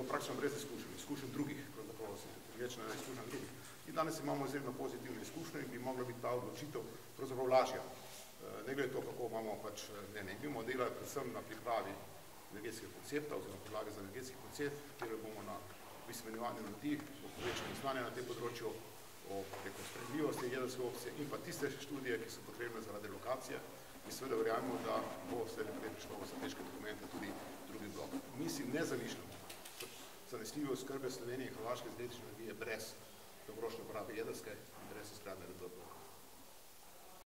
bilo praktično brez izkušenj drugih, pravzaprav večna izkušnja drugih. In danes imamo izredno pozitivne izkušnje in bi mogla biti ta odločitev pravzaprav lažja. Ne glede to, kako imamo pač mnenje. Bomo delali predvsem na pripravi energetskega koncepta oziroma podlage za energetski koncept, kjer bomo na izmenjevanju ljudi, o povečanju znanja na tem področju, o sprejemljivosti jedrske opcije in pa tiste študije, ki so potrebne zaradi lokacije. In seveda verjamemo, da bo sledi naprej prišlo v strateške dokumente tudi drugi blok. Mi si ne zamišljamo zanesljive oskrbe Slovenije in Hrvaške z električne energije brez dolgoročne uporabe jedrske in brez izgradnje RDP.